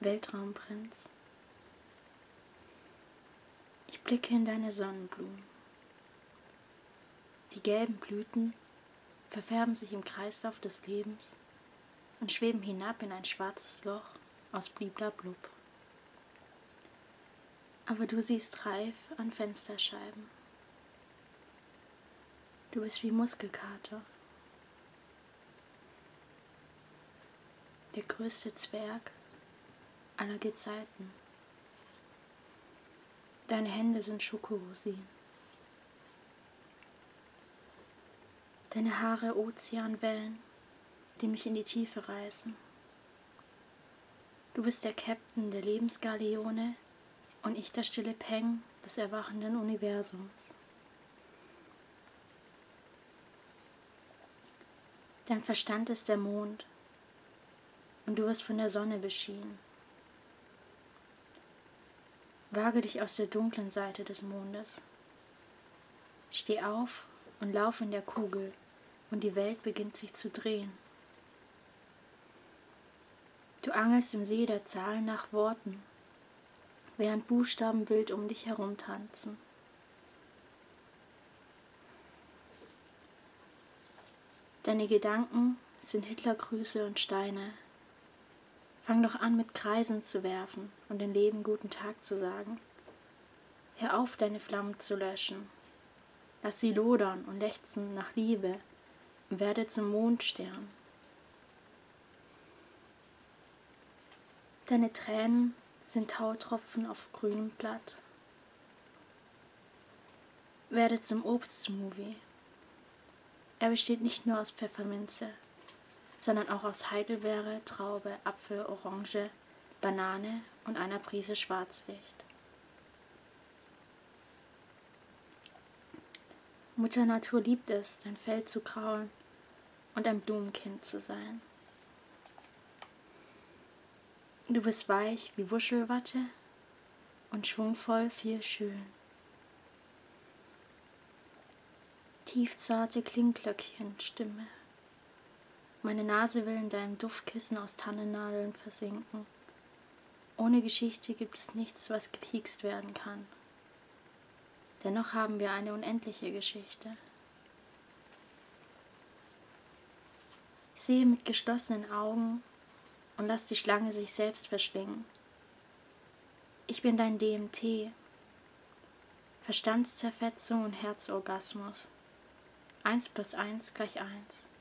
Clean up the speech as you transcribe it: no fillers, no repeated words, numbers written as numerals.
Weltraumprinz. Ich blicke in deine Sonnenblumen. Die gelben Blüten verfärben sich im Kreislauf des Lebens und schweben hinab in ein schwarzes Loch aus Bliblablub. Aber du siehst reif an Fensterscheiben. Du bist wie Muskelkater. Der größte Zwerg aller Gezeiten. Deine Hände sind Schokorosinen. Deine Haare Ozeanwellen, die mich in die Tiefe reißen. Du bist der Captain der Lebensgaleone und ich der stille Peng des erwachenden Universums. Dein Verstand ist der Mond und du wirst von der Sonne beschienen. Wage dich aus der dunklen Seite des Mondes. Steh auf und lauf in der Kugel und die Welt beginnt sich zu drehen. Du angelst im See der Zahlen nach Worten, während Buchstaben wild um dich herumtanzen. Deine Gedanken sind Hitlergrüße und Steine. Fang doch an, mit Kreisen zu werfen und dem Leben guten Tag zu sagen. Hör auf, deine Flammen zu löschen. Lass sie lodern und lechzen nach Liebe und werde zum Mondstern. Deine Tränen sind Tautropfen auf grünem Blatt. Werde zum Obstsmoothie. Er besteht nicht nur aus Pfefferminze, sondern auch aus Heidelbeere, Traube, Apfel, Orange, Banane und einer Prise Schwarzlicht. Mutter Natur liebt es, dein Fell zu kraulen und ein Blumenkind zu sein. Du bist weich wie Wuschelwatte und schwungvoll viel schön. Tiefzarte Klingglöckchenstimme. Meine Nase will in deinem Duftkissen aus Tannennadeln versinken. Ohne Geschichte gibt es nichts, was gepiekst werden kann. Dennoch haben wir eine unendliche Geschichte. Ich sehe mit geschlossenen Augen und lass die Schlange sich selbst verschlingen. Ich bin dein DMT, Verstandszerfetzung und Herzorgasmus. 1 + 1 = 1.